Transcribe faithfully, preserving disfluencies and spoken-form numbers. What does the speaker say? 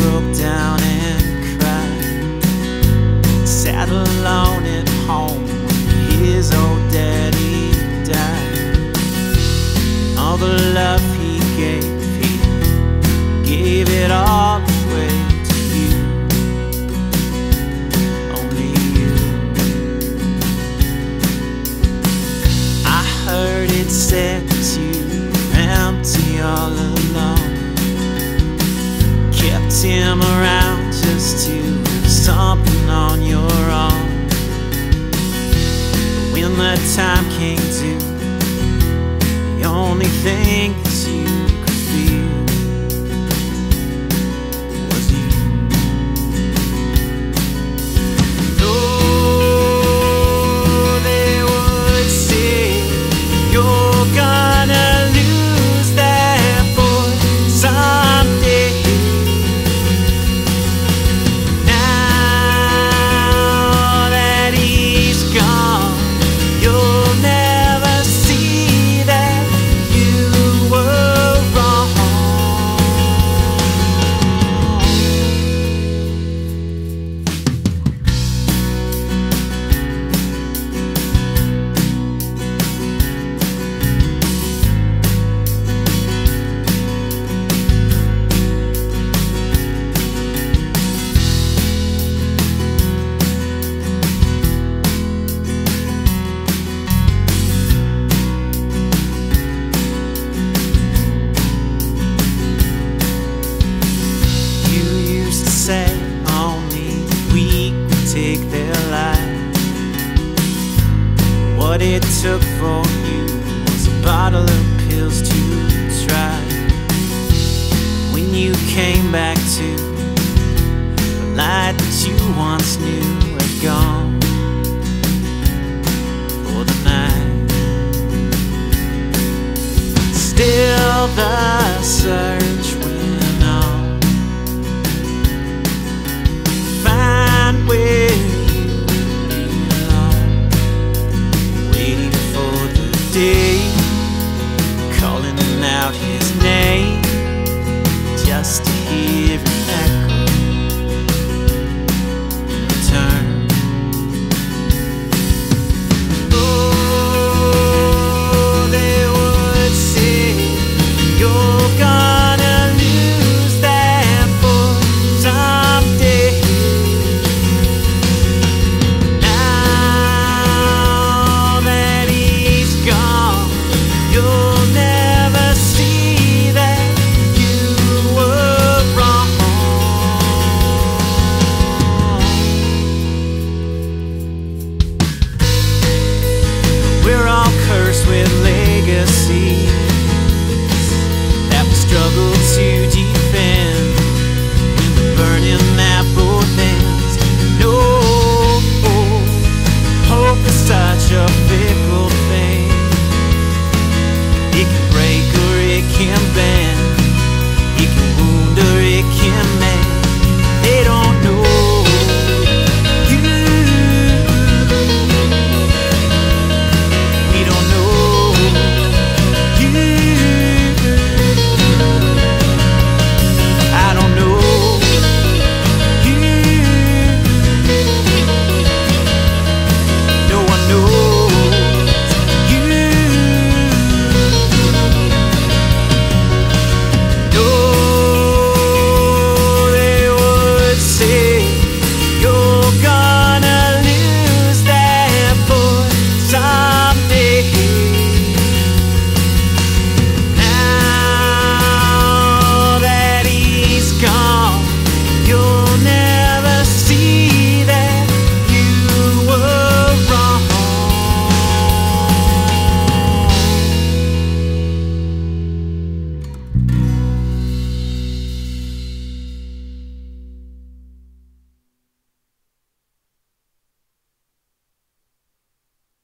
broke down and cried. Sat alone at home when his old daddy died. All the love he gave, he gave it all away to you. Only you. I heard it said that you were empty all alone, kept him around just to have something on your own. But when the time came to, the only thing that you could feel was you. Though they would say you're gonna lose that boy someday, now that he's gone, you'll never see that you were wrong. You used to say only the weak would take their life. What it took for you was a bottle of pills to try. When you came back to, the light that you once knew had gone for the night. Still the surface